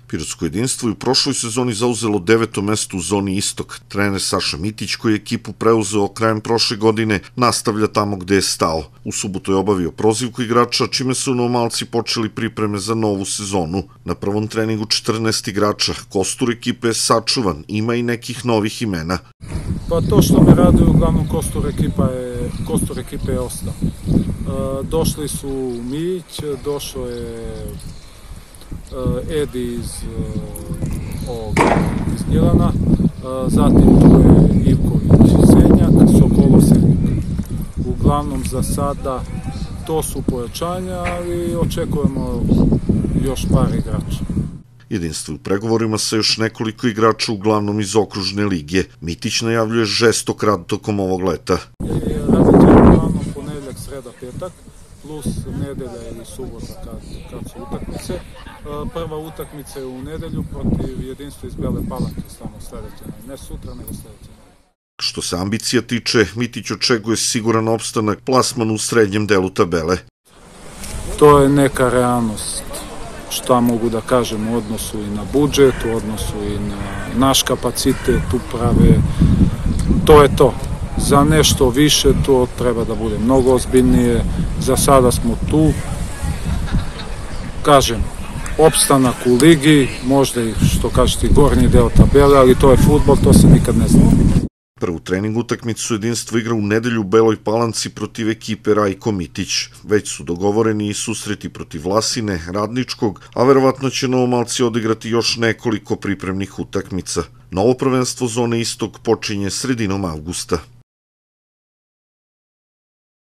Pirotsko jedinstvo je u prošloj sezoni zauzelo 9. mesto u zoni Istok. Trener Saša Mitić, koji je ekipu preuzeo krajem prošle godine, nastavlja tamo gde je stao. U subotu je obavio prozivku igrača, čime su Novomalci počeli pripreme za novu sezonu. Na prvom treningu 14 igrača, kostur ekipe je sačuvan, ima i nekih novih imena. Pa to što me raduje, uglavnom kostur ekipe je ostao. Došli su Mić, došao je Edi iz Gnjilana, zatim tu je Ivković Senjak, Sokolov Senjak. Uglavnom za sada to su pojačanja, ali očekujemo još par igrača. Jedinstvo u pregovorima sa još nekoliko igrača, uglavnom iz okružne lige. Mitić najavljuje žestok rad tokom ovog leta. Radit će uglavnom ponedjeljak, sreda, petak, plus nedelja ili subota kad su utakmice. Prva utakmica je u nedelju protiv Jedinstva iz Bele Palanke, samo sledeće, ne sutra, nego sledeće. Što se ambicija tiče, Mitić očekuje siguran opstanak, plasman u srednjem delu tabele. To je neka realnost, šta mogu da kažem, u odnosu i na budžet, u odnosu i na naš kapacitet uprave. To je to. Za nešto više to treba da bude mnogo ozbiljnije. Za sada smo tu. Kažem, opstanak u ligi, možda i što kažete gornji deo tabele, ali to je fudbal, to se nikad ne zna. Prvu trening utakmicu jedinstvo igra u nedelju u Beloj Palanci protiv ekipe Rajko Mitić. Već su dogovoreni i susreti protiv Vlasine, Radničkog, a verovatno će Novomalci odigrati još nekoliko pripremnih utakmica. Novo prvenstvo zone Istok počinje sredinom avgusta.